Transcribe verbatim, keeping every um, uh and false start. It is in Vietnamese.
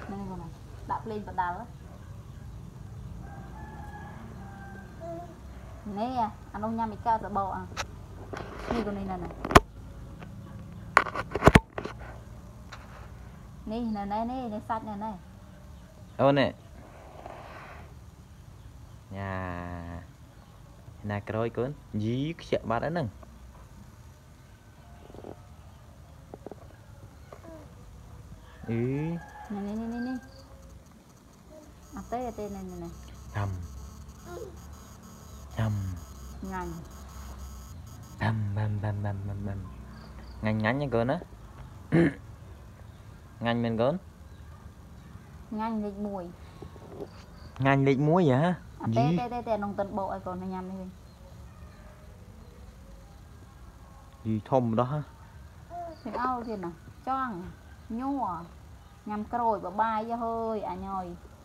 Này con này, đạp lên và đá đó. Nè, anh ông nhắm cao sợ bò à. Nè con này nè nè. Nè nè nè nè, nè sạch nè nè. Ô nè. Nhà nè rồi con dí cái bạn đó nè. Ừ. Nè nè nè nè nè. À tê tê nè nè nè. Nhầm. Nhầm. Ngành. Bam bam bam bam bam bam. Ngành ngắn nha con á. Ngành mình con. Ngành lịch mùi. Ngành lịch muối vậy hả? À tê tê tê tê nông tân bộ ai còn nó nhầm đi. Gì thông đó hả? Thì ao thì nè, choang, nhua, nhằm crồi bà bài cho hơi à nhồi.